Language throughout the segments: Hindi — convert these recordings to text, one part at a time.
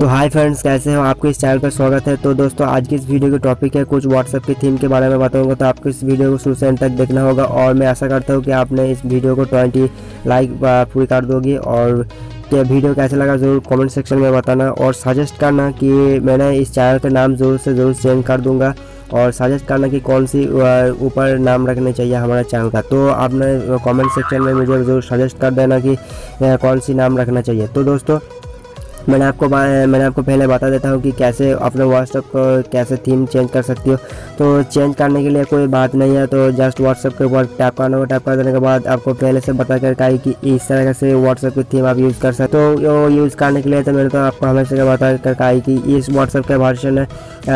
तो हाय फ्रेंड्स, कैसे हो? आपको इस चैनल पर स्वागत है। तो दोस्तों, आज की इस वीडियो की टॉपिक है कुछ व्हाट्सएप की थीम के बारे में बताऊंगा। तो आपको इस वीडियो को शुरू से अंत तक देखना होगा और मैं आशा करता हूं कि आपने इस वीडियो को 20 लाइक पूरी कर दोगी। और क्या वीडियो कैसा लगा ज़रूर कमेंट सेक्शन में बताना और सजेस्ट करना कि मैंने इस चैनल का नाम ज़रूर से ज़रूर चेंज कर दूँगा। और सजेस्ट करना कि कौन सी ऊपर नाम रखने चाहिए हमारे चैनल का। तो आपने कमेंट सेक्शन में मुझे ज़रूर सजेस्ट कर देना कि कौन सी नाम रखना चाहिए। तो दोस्तों, मैंने आपको पहले बता देता हूँ कि कैसे अपने व्हाट्सएप को कैसे थीम चेंज कर सकती हो। तो चेंज करने के लिए कोई बात नहीं है, तो जस्ट व्हाट्सएप के ऊपर टैप करना होगा। टैप कर देने के बाद आपको पहले से बता कर कि इस तरह से व्हाट्सएप की थीम आप यूज़ कर सकते हो। तो यूज़ करने के लिए तो मैंने तो आपको हमेशा बता कर कि इस व्हाट्सएप का वर्जन है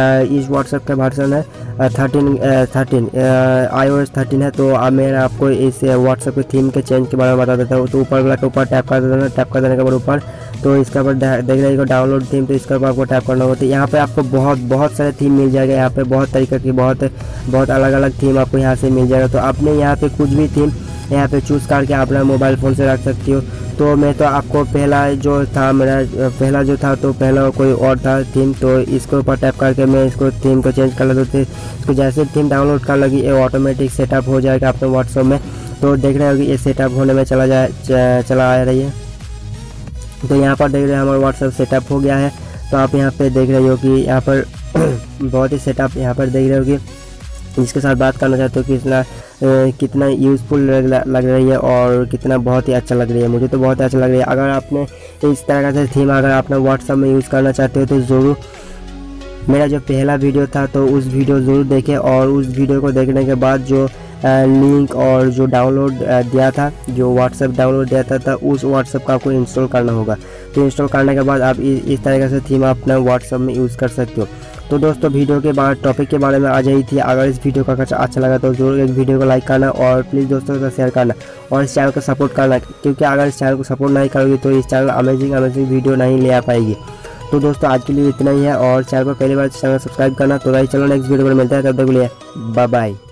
13 iOS 13 है। तो अब मैं आपको इस व्हाट्सएप की थीम के चेंज के बारे में बता देता हूँ। तो ऊपर वाला के ऊपर टैप कर देना। टैप कर देने के बाद ऊपर तो इसके ऊपर देख रहे हो डाउनलोड थीम, तो इसके ऊपर आपको टैप करना होगा। तो यहाँ पे आपको बहुत सारे थीम मिल जाएगा। यहाँ पे बहुत तरीके की बहुत अलग अलग थीम आपको यहाँ से मिल जाएगा। तो आपने यहाँ पे कुछ भी थीम यहाँ पे चूज़ करके अपना मोबाइल फ़ोन से रख सकती हो। तो मैं तो आपको पहला जो था तो पहला कोई और था थीम, तो इसके ऊपर टैप करके मैं इसको थीम को चेंज कर लेता हूँ। इसको जैसे थीम डाउनलोड कर लगी ये ऑटोमेटिक सेटअप हो जाएगा अपने व्हाट्सएप में। तो देख रहे हो कि ये सेटअप होने में चला आ रही है। तो यहाँ पर देख रहे हैं हमारा व्हाट्सएप सेटअप हो गया है। तो आप यहाँ पे देख रहे हो कि यहाँ पर बहुत ही सेटअप यहाँ पर देख रहे हो कि जिसके साथ बात करना चाहते हो कि कितना यूज़फुल लग रही है और कितना बहुत ही अच्छा लग रही है। मुझे तो बहुत अच्छा लग रही है। अगर आपने इस तरह से थीम अगर आपने व्हाट्सएप में यूज़ करना चाहते हो तो ज़रूर मेरा जो पहला वीडियो था तो उस वीडियो ज़रूर देखें। और उस वीडियो को देखने के बाद जो लिंक और जो डाउनलोड दिया था, जो व्हाट्सएप डाउनलोड दिया था उस व्हाट्सएप का आपको इंस्टॉल करना होगा। तो इंस्टॉल करने के बाद आप इस तरीके से थीम अपना व्हाट्सएप में यूज़ कर सकते हो। तो दोस्तों, वीडियो के बाद टॉपिक के बारे में आ जाई थी। अगर इस वीडियो का अच्छा लगा तो ज़रूर एक वीडियो को लाइक करना और प्लीज़ दोस्तों के साथ शेयर करना और इस चैनल को सपोर्ट करना, क्योंकि अगर इस चैनल को सपोर्ट नहीं करोगे तो इस चैनल अमेजिंग वीडियो नहीं ले आ पाएगी। तो दोस्तों, आज के लिए इतना ही है और चैनल को पहली बार चैनल सब्सक्राइब करना। तो भाई चलो नेक्स्ट वीडियो पर मिलता है, तब तक के लिए बाय बाय।